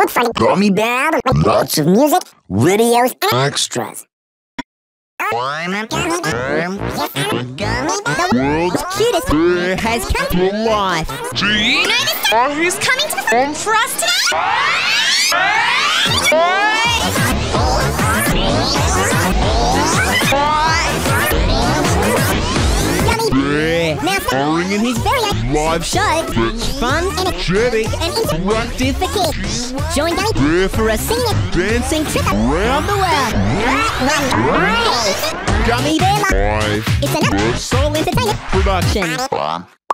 look for the Gummy Bear. Lots of music, videos, and extras. I'm a Gummy Bear. The world's cutest bear has come to life. Do you know the star who's coming to perform for us today? Now starring in his very own live show, fun, energetic, and interactive for kids. Join Gummy Bear for a singing, dancing trip around the world. Gummy Bear Live. It's an sole entertainment production.